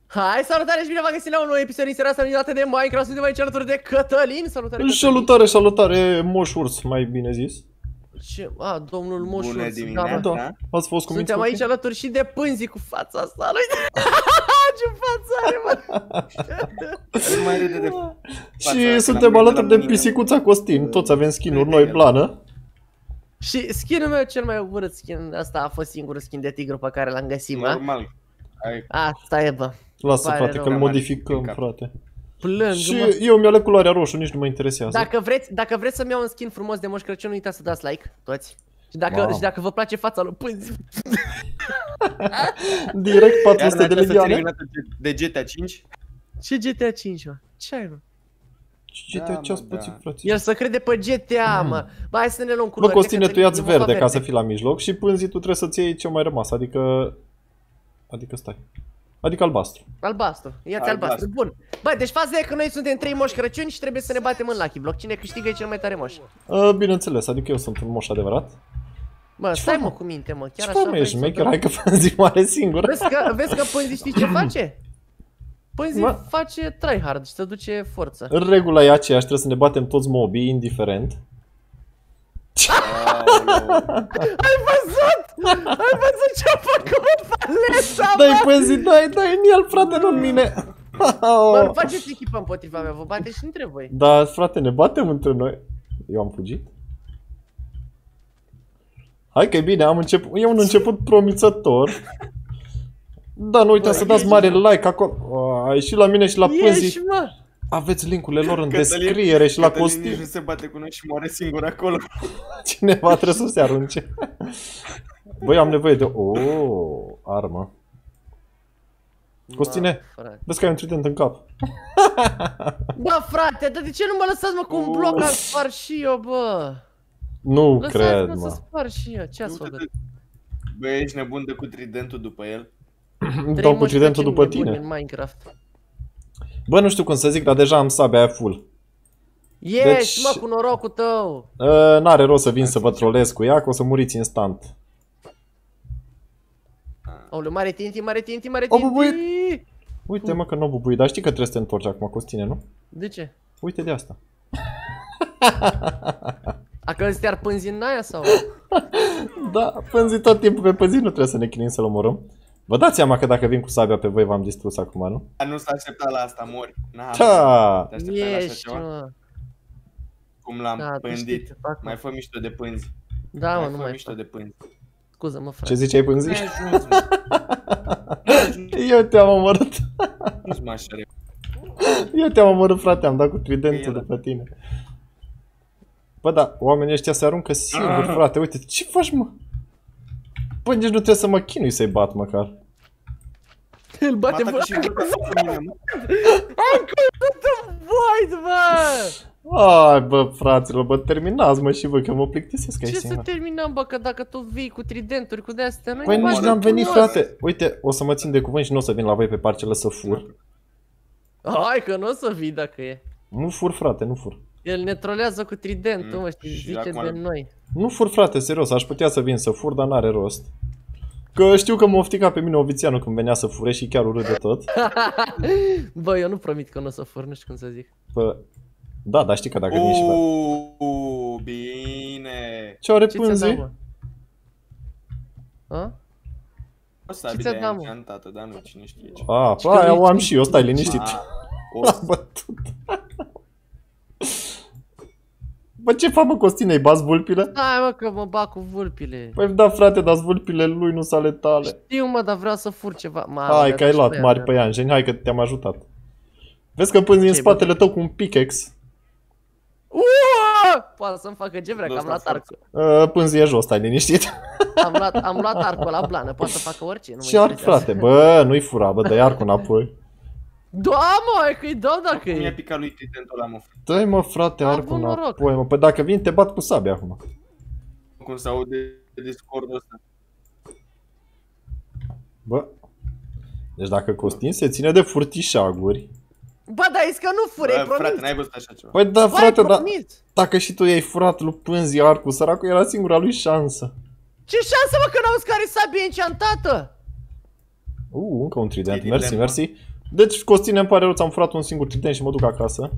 Hai, salutare și bine v-am găsit la un nou episod din seria asta minunată de Minecraft. Suntem aici alături de Cătălin. Salutare, Cătălin. Salutare, salutare, Moș Urs, mai bine zis. Ce? A, domnul Moș Urs. Bună dimineața. Da, ați fost cu Suntem aici alături și de Pânzi cu fața asta. Ce față are, mă. Nu mai râde de și suntem alături de pisicuța Costin. Toți avem skin-uri noi, blană. Și skin-ul meu cel mai urât skin. Asta a fost singurul skin de tigru pe care l-am găsit, mă. normal. Asta e, bă. Lasă, Pare frate, rău. că-l modificăm, frate. Plâng, Și mă. eu mi-a ales culoarea roșu, nici nu mă interesează. Dacă vreți să-mi iau un skin frumos de Moș Crăciun, nu uitați să dați like, toți. Și dacă vă place fața lui Pânzi. Direct 400 de legioane. De GTA 5? Ce GTA 5, mă? Ce ai, mă? Ce te ce-ați pățit, frate? El să crede pe GTA, mă. Ba, hai să ne luăm Bă, culori. Costine, tu ia-ți verde ca să fii la mijloc și Pânzi tu trebuie să-ți iei ce-a mai rămas, adică stai. Adică albastru. Albastru, ia-ți albastru, bun. Bă, deci faza e că noi suntem 3 Moși Crăciuni și trebuie să ne batem în Lucky Block. Cine câștigă e cel mai tare moș. Bineînțeles, adică eu sunt un moș adevărat. Bă, stai mă cu minte, mă, chiar Ce așa mă, vrei ești să șmecher, dăm? hai că Pânzi moare singur. Vezi că Pânzi știi ce face? Pânzi face tryhard și se duce forță. În regula e aceeași, trebuie să ne batem toți mobii, indiferent. Ai văzut? Ai văzut ce-a făcut paleta, Dai, mă? Pânzi, dai în el, frate, nu în mine. Bă, nu faceți echipă împotriva mea, vă bate și între voi. Da, frate, ne batem între noi. Eu am fugit. Hai că e bine, e un început promițător. Da, nu uitați să dați mare like acolo. A ieșit la mine și la Pânzi. Ieși, mă! Aveți link-urile lor în descriere și la Costin Costin. nici nu se bate cu noi și moare singur acolo. Cineva trebuie să se arunce. Băi, am nevoie de o armă. Costine, vezi că ai un trident în cap. Bă, frate, dar de ce nu mă lăsați, mă, cu un bloc am spart și eu, bă? Nu cred, Lăsați-mă să mă. spar și eu, ce ați făcut? Bă, ești nebun de cu tridentul după el? Dau cu tridentul după tine. În Minecraft. Bă, nu știu cum să zic, dar deja am sabia aia full. Ești, mă, cu norocul tău. N-are rost să vin să vă trolez cu ea, că o să muriți instant. Aoleu, mare TNT, mare TNT, mare O TNT. bubuit. Uite, mă, că nu bubui, dar știi că trebuie să te întorci acum, Costine, nu? De ce? Uite de asta. A călzit iar Pânzi în aia sau? Da, Pânzi tot timpul pe Pânzi nu trebuie să ne chinuim să-l omorâm. Vă dați seama că dacă vin cu sabia pe voi v-am distrus acum, nu? Nu s-a așteptat la asta, mori. Da! Te așteptai la așa Ești, ceva? mă. Cum Da, l-am tu știi pândit. ce fac, mă. Mai fă mișto de pânzi. Da, mă, nu Fă mai mișto fac. de pânzi. Scuză-mă, frate. Ce ziceai, Pânzi? Nu ajuns, mă. Eu te-am omorât. Nu-ți mă așa repede. Eu te-am omorât, frate, am dat cu tridentul după tine. Bă, da, oamenii ăștia se aruncă singuri, frate, uite, ce faci, mă? Bă, nici nu trebuie să mă chinui să-i bat măcar. Îl bate Mă atacă și încă cu mine, mă. void, bă! Ai, bă, fraților, bă, terminați, mă, și voi, că mă plictisesc aici Ce să singur. terminăm, bă, că dacă tu vii cu tridenturi, cu de-astea, noi Păi ne nici batem n-am venit, frumos. frate. Uite, o să mă țin de cuvânt și nu o să vin la voi pe parcele să fur. Hai că nu o să vii dacă e. Nu fur, frate, nu fur. El ne trolează cu tridentul, mă, și Și zice acum- de noi. Nu fur, frate, serios, aș putea să vin să fur, dar n-are rost. Că știu că mă oftica pe mine Ovițianu când venea să fure și chiar urât de tot. Bă, eu nu promit că nu o să fur, nu știu cum să zic. Bă, da, dar știi că dacă vin și pe... Bine. Ce are Ce ți-a dat, Pânzi? mă? A? O sabie ți-a de-aia dat, mă? enchantată, dar nu, cine știe ce. Aia o am și eu, stai liniștit. O L-am bătut. Bă, ce fac, mă, Costine, îi bați vulpile? Hai, mă, că mă bag cu vulpile. Păi da, frate, dar vulpile lui nu sale tale. Știu, mă, dar vreau să fur ceva. Hai că ai luat mari păianjeni, hai că te-am ajutat. Vezi că Pânzi în spatele tău cu un pickaxe. Poate să-mi facă ce vrea, că am Ăsta luat forță. arcul. Pânzi e jos, stai liniștit. Am luat arcul la blană, poate să facă orice. Nu mă Ce arc, interesează. frate? Bă, nu-i fura, bă, dă-i arcul înapoi. Da, mă, e că-i dau dacă Cum i-a e. picat lui tridentul ăla, mă? Dă-i, mă, frate, A arcul avut noroc. înapoi, mă. Păi dacă vin, te bat cu sabia acum. Cum se aude Discord-ul ăsta. Bă. Deci dacă Costin se ține de furtișaguri. Bă, dar e că nu fure, e Bă, frate, promis. n-ai văzut așa ceva. Păi da, Bă, frate, e dar promis. dacă și tu i-ai furat lui Pânzi arcul, săracul era singura lui șansă. Ce șansă, mă, că n-auzi care e sabie enchantată? Încă un trident, Trident, mersi, mă. mersi. Deci, Costine, îmi pare rău, ți-am furat un singur trident și mă duc acasă.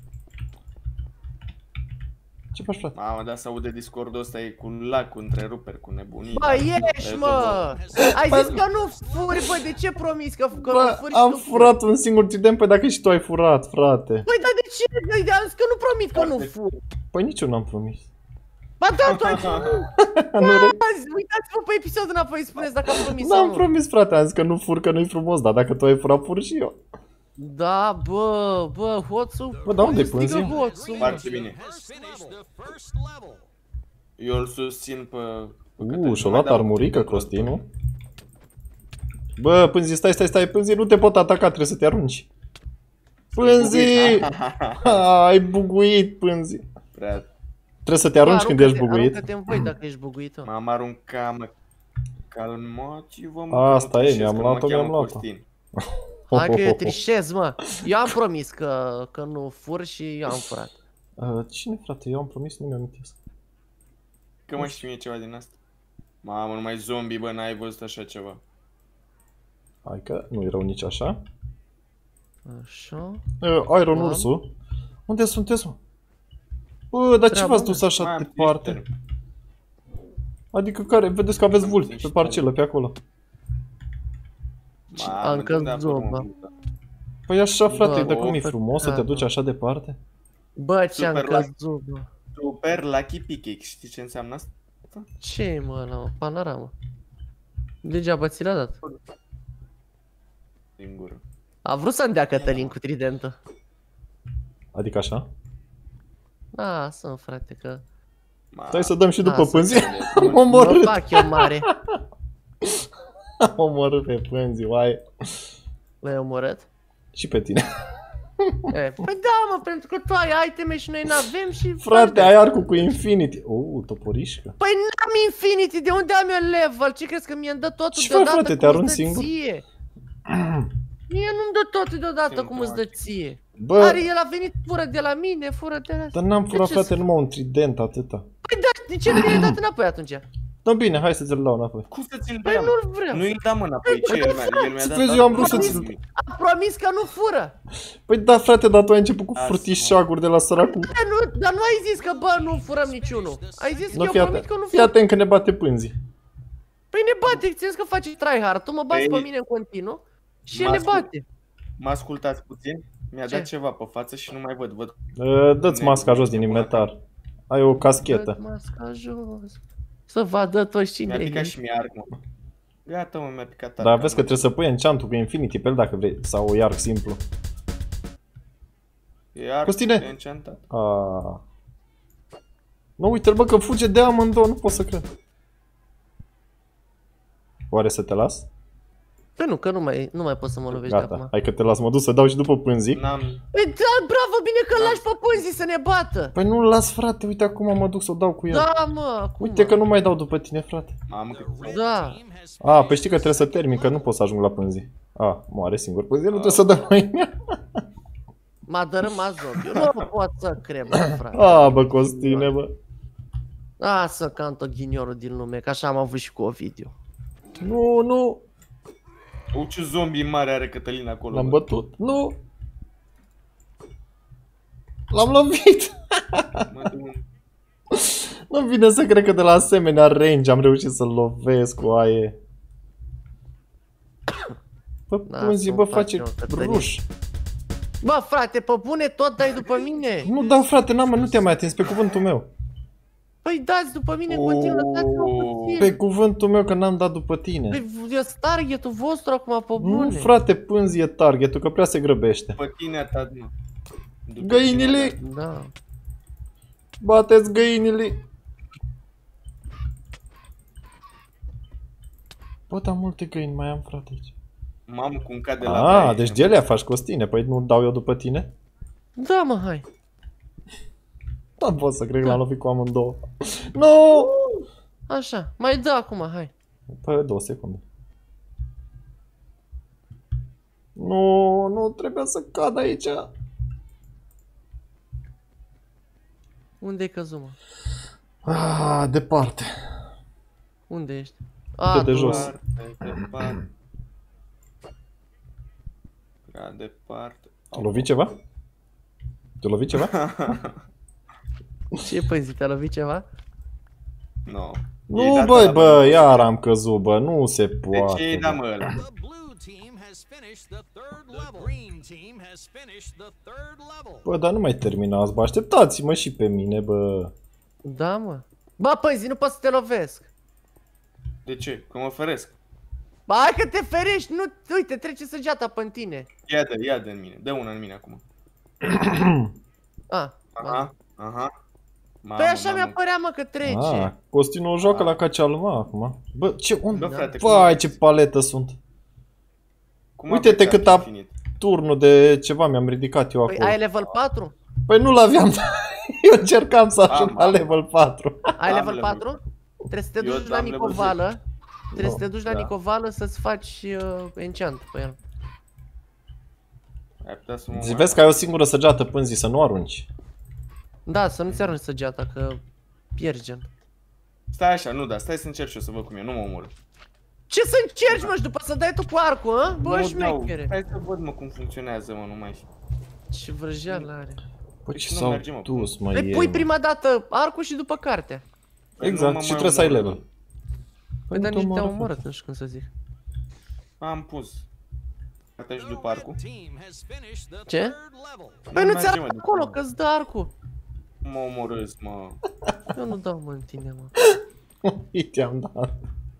Ce faci, frate? Mamă, dar se aude Discord-ul ăsta, e cu lag, cu întreruperi, cu nebunii. Bă, ieși, mă! Ai zis că nu furi, bă, de ce promis că nu Bă, furi și am nu furi? furat un singur trident, păi dacă și tu ai furat, frate. Păi, dar de ce? Am zis că nu promit că nu furi. Păi nici eu n-am promis. Ba da, tu ai uitați-vă pe episod înapoi, spuneți dacă am promis sau N-am nu. promis, frate, am zis că nu fur, că nu-i frumos, dar dacă tu ai furat, fur și eu. Da, bă, hoțul. Bă, dar unde-i strigă pânzii? hoțul, mă. Foarte bine. Eu îl susțin pe... Și-o luat armurică, Costinu. Bă, Pânzi, stai, Pânzi, nu te pot ataca, trebuie să te arunci. Pânzi! Ai buguit, Pânzi. Prea... Trebuie să te arunci când ești buguit. Aruncă-te în voi dacă ești buguit. M-am aruncat, mă. Calmați-vă, mă. Asta e, mi-am luat-o, mi-am luat-o. Hai că eu trișez, mă. Eu am promis că nu fur și eu am furat. Cine, frate? Eu am promis, nu mi-am amintesc. Că mai știu mie ceva din asta. Mamă, numai zombie, bă, n-ai văzut așa ceva. Hai că nu e rău nici așa. Așa. Iron Ursul. Unde sunteți, mă? Bă, dar ce v-ați dus așa departe? Adică care? Vedeți că aveți vulpi pe parcelă, pe acolo. Am căzut, bă. Păi așa, frate, de cum e frumos să te duci așa departe? Bă, ce-am căzut, bă. Super Lucky Pickaxe, știi ce înseamnă asta? Ce-i, mă, la panoramă? Degeaba ți l-a dat. Din gură. A vrut să-mi dea Cătălin cu tridentul. Adică așa? Da, sunt, frate, că... Stai să dăm și după Pânzi. Am Mă omorât. fac eu mare. Am omorât pe Pânzi, uai. L-ai omorât? Și pe tine. Păi da, mă, pentru că tu ai iteme și noi n-avem și... Frate, ai arcul cu Infinity. Toporișcă. Păi n-am Infinity, de unde am eu level? Ce crezi că mie-mi dă totul Ce deodată frate, te arunci singur? ție? Mie nu-mi dă totul deodată cum îți dă ție. Bă, Are, el a venit, fură de la mine, fură de la... dar n-am furat, frate, numai un trident, atâta. Păi da, de ce nu mi-ai dat înapoi atunci? Da, bine, hai să ți-l dau înapoi. Cum să ți-l Păi dea, nu-l vreau. Nu-i dăm înapoi, ce el mi-a dat? Vezi, eu am vrut să ți-l... Am promis că nu fură. Păi da, frate, dar tu ai început cu furtișaguri de la săracul. Dar nu ai zis că, bă, nu furăm niciunul. Ai zis că Nu, eu promit că nu fii furăm. atent că ne bate Pânzi. Păi ne bate, ți că faci tryhard. Tu mă bați pe mine în continuu și ne bate. Mă ascultați puțin? Mi-a dat ceva pe față și nu mai văd. Dă-ți masca jos din inventar. Ai o caschetă. Dă-ți masca jos. Să vadă toți cine Mi-a e. picat și mie arc, mă. Gata, mă, mi-a picat arc. Dar vezi că trebuie să pui enchantul cu Infinity pe el dacă vrei. Sau e arc simplu. E arc, Costine! e enchantat. Nu, uite-l, bă, că fuge de amândouă, nu pot să cred. Oare să te las? Păi nu, că nu mai poți să mă lovești de Gata, acum. hai că te las, mă duc să dau și după Pânzi. N-am... Păi da, bravo, bine că îl lași pe Pânzi să ne bată. Păi nu-l las, frate, uite acum mă duc să o dau cu el. Da, mă, acum. Uite că nu mai dau după tine, frate. Mamă, că... Da. Păi știi că trebuie să termin, că nu pot să ajung la Pânzi. Moare singur Pânzi, nu trebuie să dăm mai. M-a dărâmat zombie. Eu nu pot să cred, bă, frate. Bă, Costine, bă. Lasă canto ghiniorul din lume, că așa am avut și cu Ovidiu. Nu. Ce zombie mare are Cătălin acolo. L-am bătut. Nu. L-am lovit. Nu vine să cred că de la asemenea range am reușit să-l lovesc cu aie. Bă, Pânzi, bă, face ruș. Bă, frate, pe bune tot dai după mine? Nu dau, frate, nu te-am mai atins, pe cuvântul meu. Păi dați după mine în continuu, lăsați-mă puțin. Pe cuvântul meu că n-am dat după tine. Păi e targetul vostru acum, pe bune. Nu, frate, Pânzi e targetul, că prea se grăbește. După tine a dat, mă. Găinile! Da. Bateți găinile! Bă, dar multe găini mai am, frate, aici. Mamă, cum cade la baie. Deci de alea faci, Costine, păi nu dau eu după tine? Da, mă, hai. Nu pot să cred că l-am lovit cu amândouă. Nu! Așa, mai dă acum, hai. Păi 2 secunde. Nu trebuia să cad aici. Unde-i căzut, mă? Departe. Unde ești? De jos. Prea departe. Te-a lovit ceva? Te-a lovit ceva? Ce păi, te-a lovit ceva? No. Nu, băi, bă, iar am căzut, bă, nu se poate. De ce i-ai dat, mă, ăla? Bă, dar nu mai terminați, bă, așteptați-mă și pe mine, bă. Da, mă. Bă, păi, nu pot să te lovesc. De ce? Că mă feresc. Ba, hai că te ferești, nu, uite, trece săgeata pe tine. Ia de în mine, dă una în mine acum. Ah, Aha, aha. Păi așa mi-a părea, mă, că trece. Costinu o joacă la Cacealma acum. Bă, ce unde? Bă, frate, Vai, ce paletă sunt. Uite-te cât a turnul de ceva mi-am ridicat eu acolo. Păi ai level 4? Păi nu l-aveam, eu încercam să ajung la level 4. Ai level 4? Trebuie să te duci la Nicovală. Trebuie să te duci la Nicovală să-ți faci enchant pe el. Deci vezi că ai o singură săgeată pânzii, să nu arunci. Da, să nu-ți arunci săgeata, că pierzi gen. Stai așa, nu, da, stai să încerc și eu să văd cum e, nu mă omor. Ce să încerci, mă, și după să dai tu cu arcul, hă? Bă, șmechere. Hai să văd, mă, cum funcționează, mă, numai. Ce vrăjeală are. Păi ce s-au dus, mă, Păi pui prima dată arcul și după cartea. Exact, și trebuie să ai level. Păi dar nici te-am omorât, nu știu cum să zic. Am pus. Cartea și după arcul. Ce? Păi nu ți arată acolo, că-ți dă arcul. Mă omorâs, mă. Eu nu dau, mă, în tine, mă. I-am dat.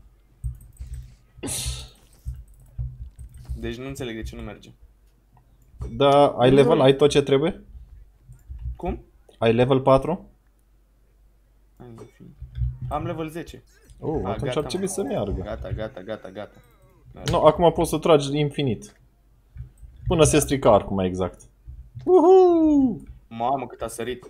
Deci nu înțeleg de ce nu merge. Da, ai level? Ai tot ce trebuie? Cum? Ai level 4? Am level 10. Atunci ar trebui să meargă. Gata. Nu, acum poți să tragi infinit. Până se strică arcul, mai exact. Uhu! Mamă, cât a sărit.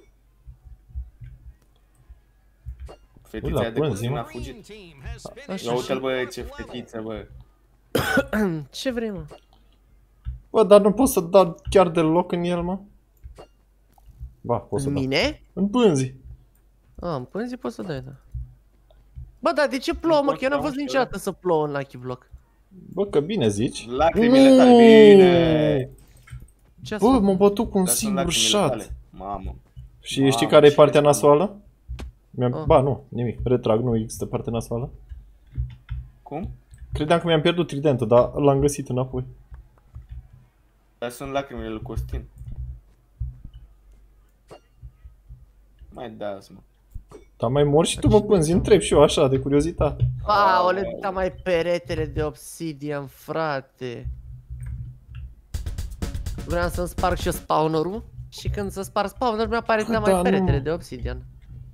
Fetița aia de costin a fugit. Ia uite-l, bă, ce fetiță, bă. Ce vrei, mă? Bă, dar nu poți să dai chiar deloc în el, mă? Ba, poți să dai. În mine? În pânzi. În pânzi poți să dai, da. Bă, dar de ce plouă, mă? Că eu n-am văzut niciodată să plouă în Lucky Block. Bă, că bine zici. Lacrimile tale, bine! Bă, m-am bătut cu un singur shot. Mamă. Și știi care e partea nasoală? Ba, nu, nimic. Retrag, nu există partea nasoală. Cum? Credeam că mi-am pierdut tridentul, dar l-am găsit înapoi. Dar sunt lacrimile lui Costin. Mai dați, mă. Dar mai mor și tu, mă, pânzi, întreb și eu așa, de curiozitate. Aole, da mai peretele de obsidian, frate. Vreau să-mi sparg și eu spawner-ul. Și când să sparg spawner, mi-apare mai peretele de obsidian.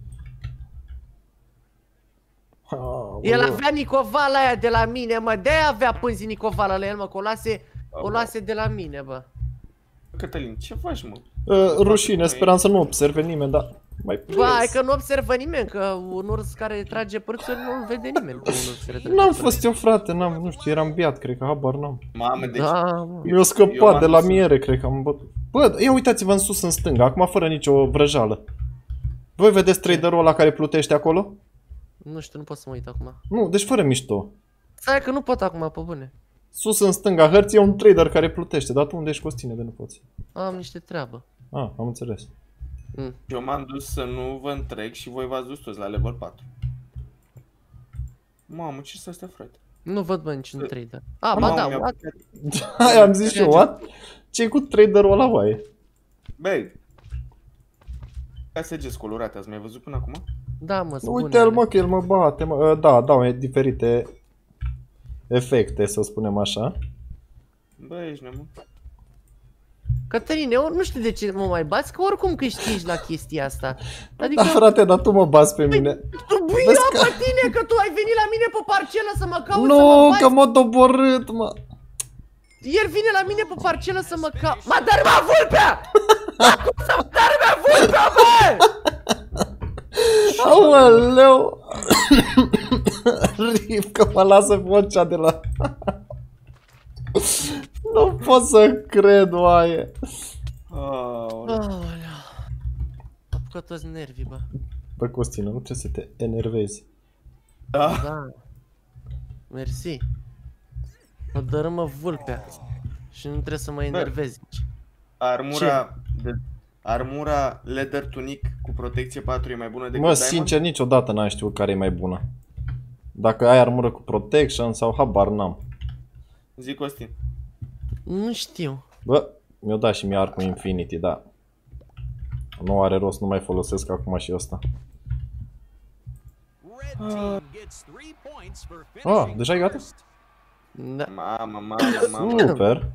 El avea Nicovala aia de la mine, mă, de-aia avea pânzi Nicovala la el, mă, că o luase de la mine, bă. Cătălin, ce faci, mă? Rușine, speram să nu observe nimeni, dar mai Bă, hai că nu observă nimeni, că un urs care trage părțuri nu-l vede nimeni. N-am fost eu, frate, nu știu, eram beat, cred că, habar n-am. Mamă, deci... Mi-a scăpat de la miere, cred că am bătut. Bă, ia uitați-vă în sus, în stânga, acum fără nicio vrăjală. Voi vedeți traderul ăla care plutește acolo? Nu știu, nu pot să mă uit acum. Nu, deci fără mișto. Stai că nu pot acum, pe bune. Sus în stânga hărții e un trader care plutește, dar tu unde ești, Costine, de nu poți? Am niște treabă. Am înțeles. Eu m-am dus să nu vă întreg și voi v-ați dus toți la level 4. Mamă, ce s-a astea, frate? Nu văd, bă, niciun trader. Ba da, what? Aia am zis și eu, what? Ce-i cu traderul ăla, oaie? Băi, SG-s colorate, ați mai văzut până acum? Da, mă, spune. Uite-l, mă, că el mă bate, mă. Da, dau diferite efecte, să spunem așa. Bă, ești nebun. Cătăline, eu nu știu de ce mă mai bați, că oricum câștigi la chestia asta. Adică... Da, frate, dar tu mă bați pe mine. Băi, pe tine, că tu ai venit la mine pe parcelă să mă cauți, nu, că m-a doborât, mă. El vine la mine pe parcelă să mă cauți. Mă dărâma vulpea! Acum să-mi dărâme vulpea, bă! Aoleu! Rip, că mă lasă vocea de la... Nu pot să cred, oaie. Aoleu. Apucă toți nervii, bă. Bă, Costina, nu trebuie să te enervezi. Da. Mersi. Mă dărâmă vulpea. Și nu trebuie să mă enervezi. Armura Leather Tunic cu protecție 4 e mai bună decât Mă, Diamond? sincer, niciodată n-am știut care e mai bună. Dacă ai armură cu protection sau habar n-am. Zic Costin. Nu știu. Bă, mi-o dat și mie arcul Infinity, da. Nu are rost, nu mai folosesc acum și ăsta. Ah, deja e gata? Da. Mamă. Super.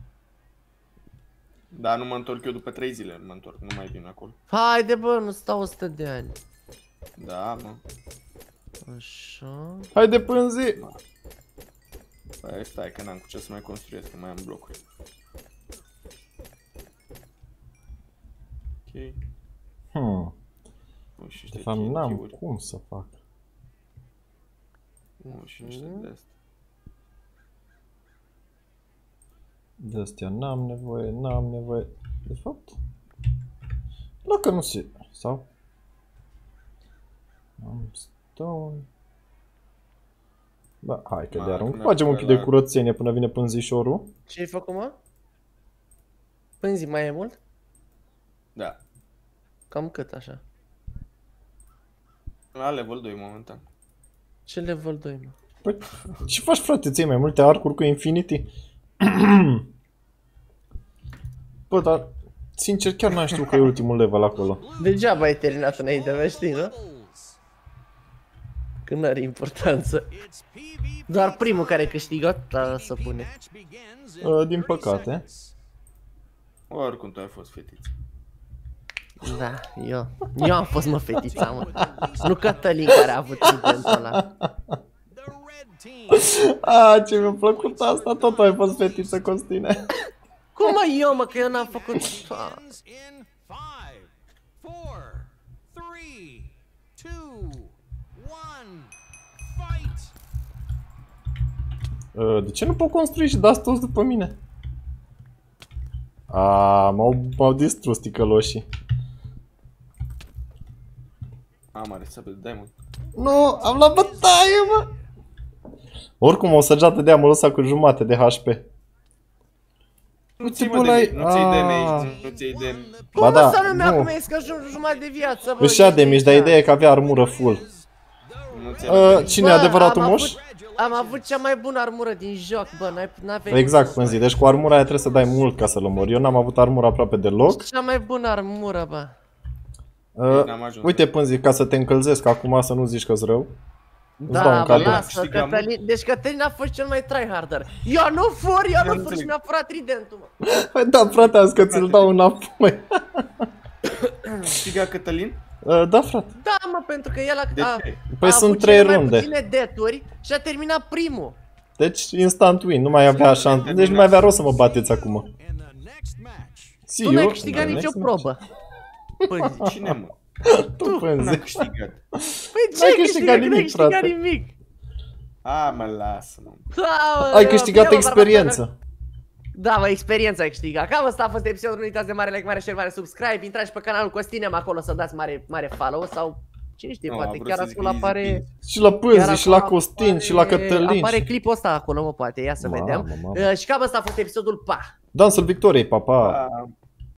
Dar nu mă întorc eu după 3 zile, mă întorc, nu mai vin acolo. Haide bă, nu stau 100 de ani. Da, mă. Așa. Haide pânzi! Păi stai că n-am cu ce să mai construiesc, că mai am blocuri. Ok. De fapt n-am cum să fac. Și niște de astea. De astea n-am nevoie. De fapt, dacă nu se... Sau? Am stone. Bă, hai că de arunc. Facem un pic de curățenie până vine pânzișorul. Ce-ai făcut, mă? Pânzi mai e mult? Da. Cam cât așa? La level 2 momentan. Ce level 2, mă? Păi, ce faci, frate? Ți-ai mai multe arcuri cu Infinity? Bă, dar sincer chiar n-am știut că e ultimul level acolo. Degeaba ai terminat înainte mea, știi, nu? Că n-are importanță. Doar primul care câștigă, să pune. Din păcate. Oricum tu ai fost fetiță. Da, eu am fost, mă, fetița, mă. Nu Cătălin care a avut tridentul ăla. Ce mi-a plăcut asta, tot ai fost fetiță, Costine. Cum mă, eu, mă, că eu n-am făcut... De ce nu pot construi și dați toți după mine? M-au distrus ticăloșii. Am are sabie de diamond. Nu, am luat bătaie, mă! Oricum, o săgeată de amul ăsta cu jumate de HP. Nu ți-ai damage, nu ți-ai damage. Cum să nu mi-a cum că jumătate de viață, bă? Își ia damage, dar ideea e că avea armură full. Cine e adevăratul moș? Am avut cea mai bună armură din joc, bă, n-aveai... Exact, cum zic, deci cu armura aia trebuie să dai mult ca să-l omori. Eu n-am avut armură aproape deloc. Cea mai bună armură, bă. Uite, Pânzi, ca să te încălzesc acum, să nu zici că-s rău. Da, bă, lasă, Cătălin. Deci Cătălin a fost cel mai tryharder. Eu nu fur și mi-a furat tridentul, mă. Păi da, frate, azi că ți-l dau înapoi. Câștiga Cătălin? Da, frate. Da, mă, pentru că el a Păi sunt 3 runde. mai puține death-uri și a terminat primul. Deci instant win, nu mai avea șansă. Deci nu mai avea rost să mă bateți acum. Tu n-ai câștigat nicio probă. Cine, mă? Tu, Pânzi. N-a câștigat. Păi ce ai câștigat nimic, frate? Mă lasă, mă. Ai câștigat experiență. Da, mă, experiența ai câștigat. Cam asta a fost episodul, nu uitați de mare like, mare share, mare subscribe. Intrați și pe canalul Costinem acolo să dați mare follow sau cine știe, poate chiar acolo apare... Și la Pânzi, și la Costin, și la Cătălin. Apare clipul ăsta acolo, mă, poate, ia să vedem. Și cam asta a fost episodul, pa! Dansul victoriei, pa, pa!